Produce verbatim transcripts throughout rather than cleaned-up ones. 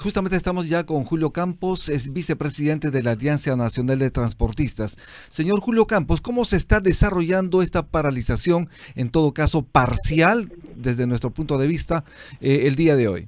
justamente estamos ya con Julio Campos, es vicepresidente de la Alianza Nacional de Transportistas. Señor Julio Campos, ¿cómo se está desarrollando esta paralización, en todo caso parcial, desde nuestro punto de vista, eh, el día de hoy?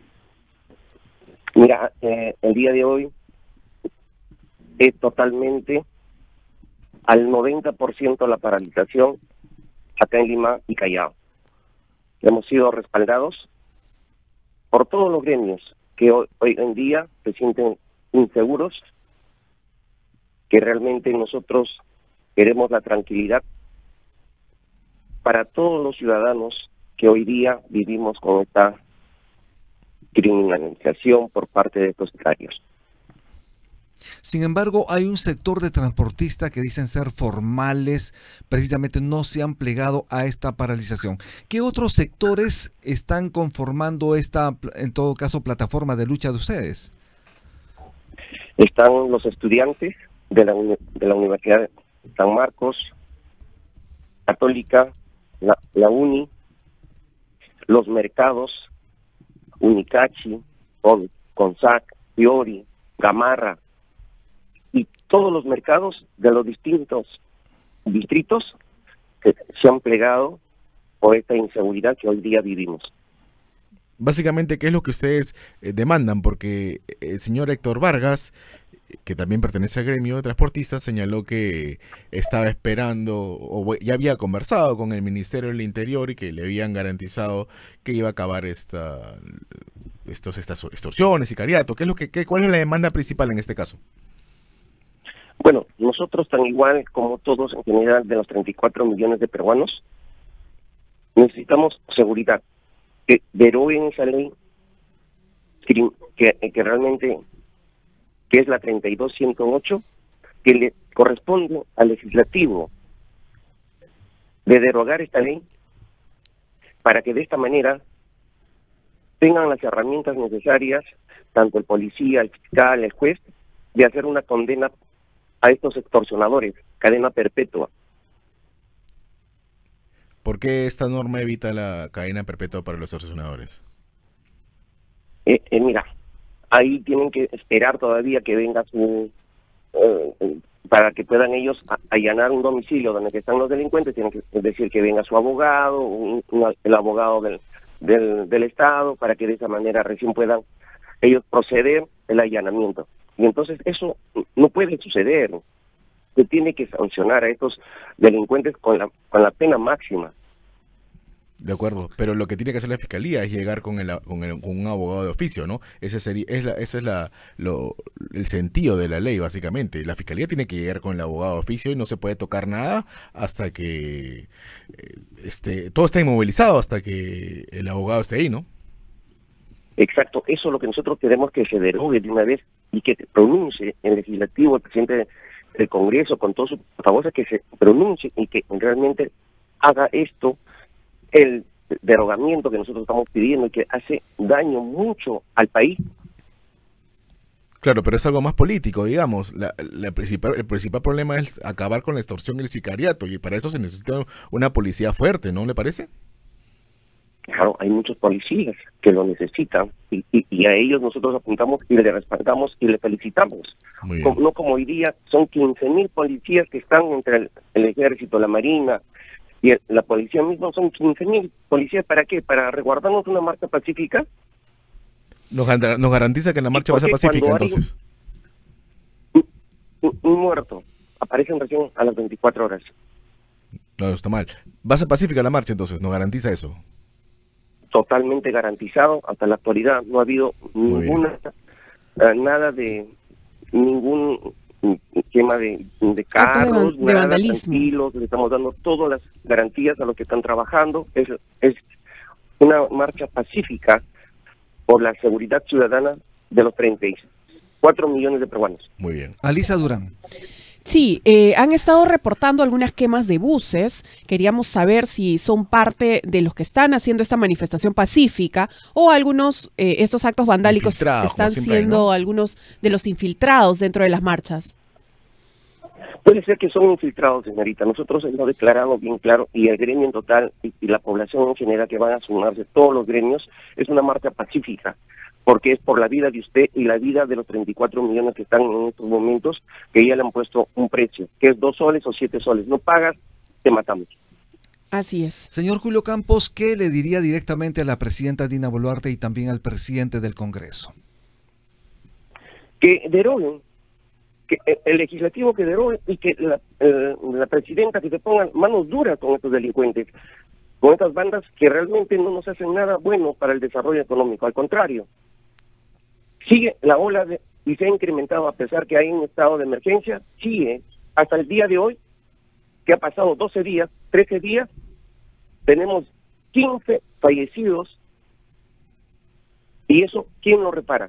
Mira, eh, el día de hoy es totalmente al noventa por ciento la paralización acá en Lima y Callao. Hemos sido respaldados por todos los gremios que hoy, hoy en día se sienten inseguros, que realmente nosotros queremos la tranquilidad para todos los ciudadanos que hoy día vivimos con esta criminalización por parte de estos sectarios. Sin embargo, hay un sector de transportistas que dicen ser formales, precisamente no se han plegado a esta paralización. ¿Qué otros sectores están conformando esta, en todo caso, plataforma de lucha de ustedes? Están los estudiantes de la, de la Universidad de San Marcos, Católica, la, la UNI, los mercados, Unicachi, Con, Consac, Fiori, Gamarra, y todos los mercados de los distintos distritos que se han plegado por esta inseguridad que hoy día vivimos. Básicamente, ¿qué es lo que ustedes eh, demandan? Porque el señor Héctor Vargas, que también pertenece al gremio de transportistas, señaló que estaba esperando o ya había conversado con el Ministerio del Interior y que le habían garantizado que iba a acabar esta, estos, estas extorsiones, sicariato. ¿Qué es lo que, qué, ¿Cuál es la demanda principal en este caso? Bueno, nosotros, tan igual como todos en general de los treinta y cuatro millones de peruanos, necesitamos seguridad, que deroguen esa ley que, que, que realmente que es la treinta y dos ciento ocho, que le corresponde al legislativo de derogar esta ley para que de esta manera tengan las herramientas necesarias, tanto el policía, el fiscal, el juez, de hacer una condena a estos extorsionadores, cadena perpetua. ¿Por qué esta norma evita la cadena perpetua para los extorsionadores? Eh, eh, mira, ahí tienen que esperar todavía que venga su... Eh, para que puedan ellos allanar un domicilio donde están los delincuentes, tienen que decir que venga su abogado, un, un, el abogado del, del, del Estado, para que de esa manera recién puedan ellos proceder el allanamiento. Y entonces eso no puede suceder. Se tiene que sancionar a estos delincuentes con la con la pena máxima. De acuerdo, pero lo que tiene que hacer la fiscalía es llegar con, el, con, el, con un abogado de oficio, ¿no? Ese sería, es la, ese es la, lo, el sentido de la ley, básicamente. La fiscalía tiene que llegar con el abogado de oficio y no se puede tocar nada hasta que eh, este, todo está inmovilizado, hasta que el abogado esté ahí, ¿no? Exacto, eso es lo que nosotros queremos, que se derogue de una vez y que pronuncie el legislativo, el presidente del Congreso, con todos sus portavoces, que se pronuncie y que realmente haga esto, el derogamiento que nosotros estamos pidiendo y que hace daño mucho al país. Claro, pero es algo más político, digamos. La, la principal, el principal problema es acabar con la extorsión y el sicariato, y para eso se necesita una policía fuerte, ¿no le parece? Claro, hay muchos policías que lo necesitan y, y, y a ellos nosotros apuntamos y les respaldamos y les felicitamos. Como, no como hoy día, son quince mil policías que están entre el, el ejército, la marina y el, la policía misma. Son quince mil policías. ¿Para qué? ¿Para resguardarnos una marcha pacífica? Nos, nos garantiza que la marcha va a ser pacífica, entonces. Un, un, un muerto aparecen recién a las veinticuatro horas. No, está mal. Va a ser pacífica la marcha, entonces, nos garantiza eso. Totalmente garantizado. Hasta la actualidad no ha habido ninguna uh, nada de ningún tema de, de carros, de, de nada, vandalismo. Tranquilos, le estamos dando todas las garantías a los que están trabajando. Es, es una marcha pacífica por la seguridad ciudadana de los treinta y cuatro millones de peruanos. Muy bien. Alisa Durán. Sí, eh, han estado reportando algunas quemas de buses. Queríamos saber si son parte de los que están haciendo esta manifestación pacífica o algunos, eh, estos actos vandálicos están siendo, ¿no?, algunos de los infiltrados dentro de las marchas. Puede ser que son infiltrados, señorita. Nosotros hemos declarado bien claro, y el gremio en total y, y la población en general, que van a sumarse todos los gremios, es una marcha pacífica. porque es por la vida de usted y la vida de los treinta y cuatro millones que están en estos momentos, que ya le han puesto un precio, que es dos soles o siete soles. No pagas, te matamos. Así es. Señor Julio Campos, ¿qué le diría directamente a la presidenta Dina Boluarte y también al presidente del Congreso? Que deroguen, que el legislativo que derogue y que la, eh, la presidenta que se pongan manos duras con estos delincuentes, con estas bandas que realmente no nos hacen nada bueno para el desarrollo económico, al contrario. Sigue la ola de, y se ha incrementado a pesar que hay un estado de emergencia, sigue hasta el día de hoy, que ha pasado doce días, trece días, tenemos quince fallecidos, y eso, ¿quién lo repara?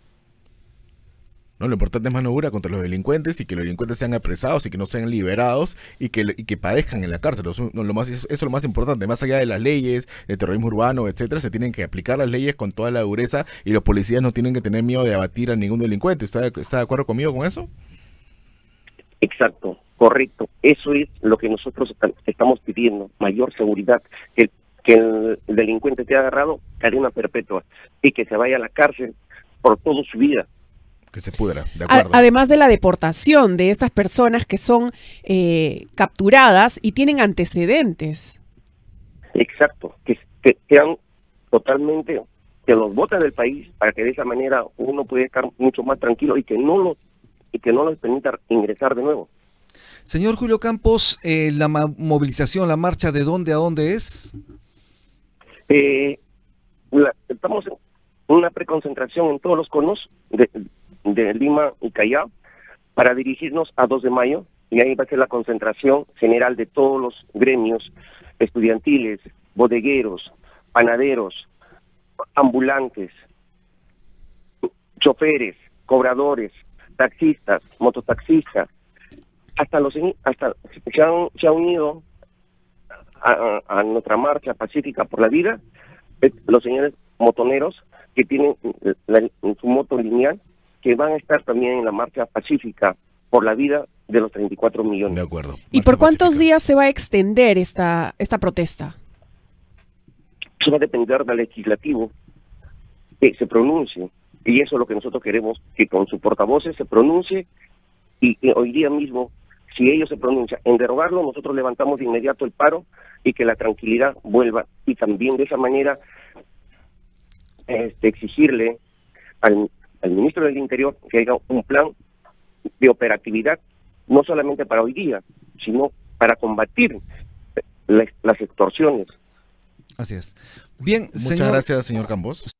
No, lo importante es mano dura contra los delincuentes y que los delincuentes sean apresados y que no sean liberados y que, y que padezcan en la cárcel. Eso, no, lo más, eso es lo más importante. Más allá de las leyes, de terrorismo urbano, etcétera, se tienen que aplicar las leyes con toda la dureza y los policías no tienen que tener miedo de abatir a ningún delincuente. ¿Está, está de acuerdo conmigo con eso? Exacto, correcto. Eso es lo que nosotros estamos pidiendo, mayor seguridad, que, que el delincuente te ha agarrado, cadena perpetua, y que se vaya a la cárcel por toda su vida. Que se pudra, de acuerdo. Además de la deportación de estas personas que son eh, capturadas y tienen antecedentes. Exacto, que, que sean totalmente, que los boten del país para que de esa manera uno pueda estar mucho más tranquilo y que no los y que no les permita ingresar de nuevo. Señor Julio Campos, eh, la movilización, la marcha, ¿de dónde a dónde es? Eh, la, estamos en una preconcentración en todos los conos de, de Lima y Callao para dirigirnos a dos de mayo, y ahí va a ser la concentración general de todos los gremios estudiantiles, bodegueros, panaderos, ambulantes, choferes, cobradores, taxistas, mototaxistas, hasta los hasta se han, se han unido a, a, a nuestra marcha pacífica por la vida los señores motoneros que tienen la, en su moto lineal, que van a estar también en la marcha pacífica por la vida de los treinta y cuatro millones. De acuerdo. ¿Y por cuántos pacífica. días se va a extender esta esta protesta? Eso va a depender del legislativo que se pronuncie, y eso es lo que nosotros queremos, que con sus portavoces se pronuncie, y que hoy día mismo, si ellos se pronuncian en derogarlo, nosotros levantamos de inmediato el paro y que la tranquilidad vuelva, y también de esa manera este, exigirle al, al ministro del Interior que haya un plan de operatividad, no solamente para hoy día, sino para combatir las, las extorsiones. Así es. Bien, Muchas señor... gracias, señor Campos.